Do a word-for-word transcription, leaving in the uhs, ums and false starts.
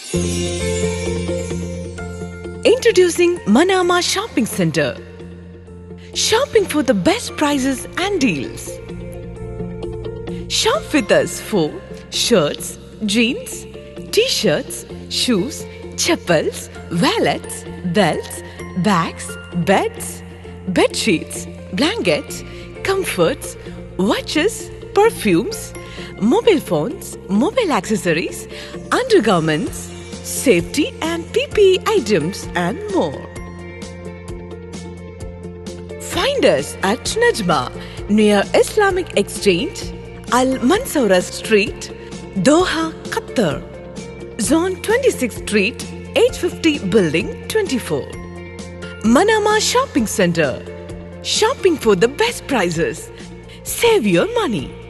Introducing Manama Shopping Center. Shopping for the best prices and deals. Shop with us for shirts, jeans, t-shirts, shoes, chappals, wallets, belts, bags, beds, bed sheets, blankets, comforts, watches, perfumes, mobile phones, mobile accessories, undergarments, safety and P P E items and more. Find us at Najma near Islamic Exchange, Al Mansoura Street, Doha, Qatar. Zone twenty-sixth Street, eight fifty Building twenty-four. Manama Shopping Center. Shopping for the best prices. Save your money.